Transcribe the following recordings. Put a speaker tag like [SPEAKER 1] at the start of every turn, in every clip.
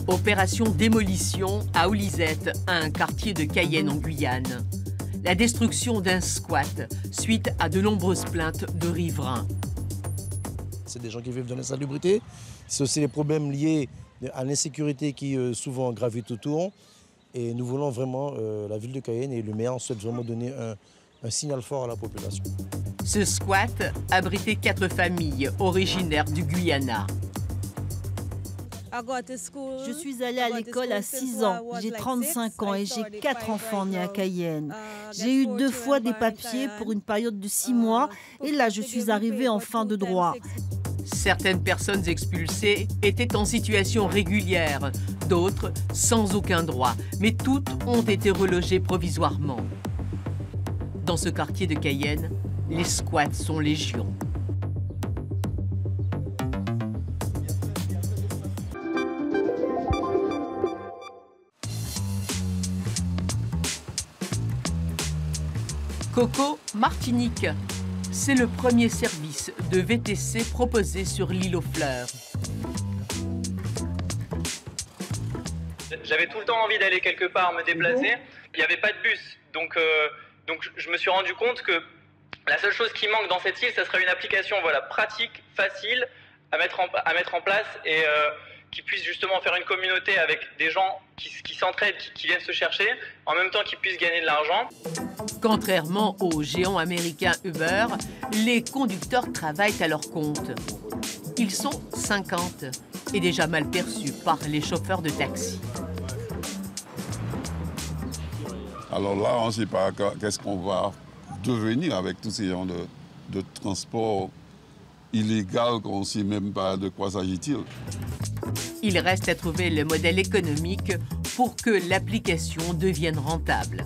[SPEAKER 1] Opération démolition à Olisette, un quartier de Cayenne en Guyane. La destruction d'un squat suite à de nombreuses plaintes de riverains.
[SPEAKER 2] C'est des gens qui vivent dans l'insalubrité. C'est aussi les problèmes liés à l'insécurité qui souvent gravitent autour. Et nous voulons vraiment, la ville de Cayenne et le maire souhaitent vraiment donner un signal fort à la population.
[SPEAKER 1] Ce squat abritait 4 familles originaires du Guyana.
[SPEAKER 3] Je suis allée à l'école à 6 ans, j'ai 35 ans et j'ai 4 enfants nés à Cayenne. J'ai eu 2 fois des papiers pour une période de 6 mois et là je suis arrivée en fin de droit.
[SPEAKER 1] Certaines personnes expulsées étaient en situation régulière, d'autres sans aucun droit, mais toutes ont été relogées provisoirement. Dans ce quartier de Cayenne, les squats sont légion. Coco Martinique, c'est le premier service de VTC proposé sur l'île aux Fleurs.
[SPEAKER 4] J'avais tout le temps envie d'aller quelque part, me déplacer. Il n'y avait pas de bus, donc je me suis rendu compte que la seule chose qui manque dans cette île, ça serait une application pratique, facile à mettre en place et qui puisse justement faire une communauté avec des gens qui s'entraident, qui viennent se chercher, en même temps qu'ils puissent gagner de l'argent.
[SPEAKER 1] Contrairement au géant américain Uber, les conducteurs travaillent à leur compte. Ils sont 50 et déjà mal perçus par les chauffeurs de taxi.
[SPEAKER 5] Alors là, on ne sait pas qu'est-ce qu'on va devenir avec tous ces gens de transport illégal qu'on ne sait même pas de quoi s'agit-il.
[SPEAKER 1] Il reste à trouver le modèle économique pour que l'application devienne rentable.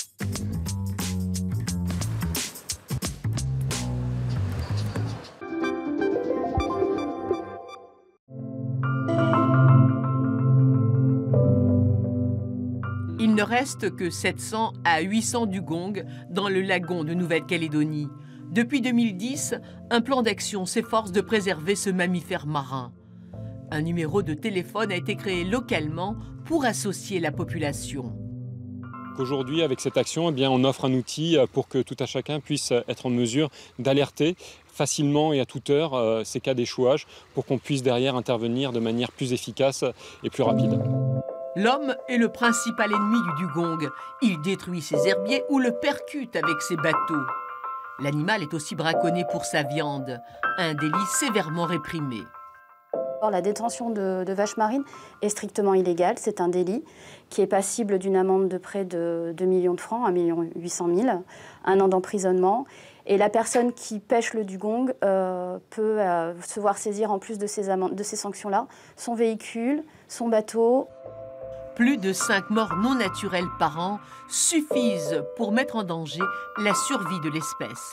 [SPEAKER 1] Il ne reste que 700 à 800 dugongs dans le lagon de Nouvelle-Calédonie. Depuis 2010, un plan d'action s'efforce de préserver ce mammifère marin. Un numéro de téléphone a été créé localement pour associer la population.
[SPEAKER 6] Aujourd'hui, avec cette action, on offre un outil pour que tout un chacun puisse être en mesure d'alerter facilement et à toute heure ces cas d'échouage pour qu'on puisse derrière intervenir de manière plus efficace et plus rapide.
[SPEAKER 1] L'homme est le principal ennemi du dugong. Il détruit ses herbiers ou le percute avec ses bateaux. L'animal est aussi braconné pour sa viande, un délit sévèrement réprimé.
[SPEAKER 7] La détention de vaches marines est strictement illégale. C'est un délit qui est passible d'une amende de près de 2 millions de francs, 1 800 000, 1 an d'emprisonnement. Et la personne qui pêche le dugong peut se voir saisir, en plus de ces sanctions-là, son véhicule, son bateau.
[SPEAKER 1] Plus de 5 morts non naturelles par an suffisent pour mettre en danger la survie de l'espèce.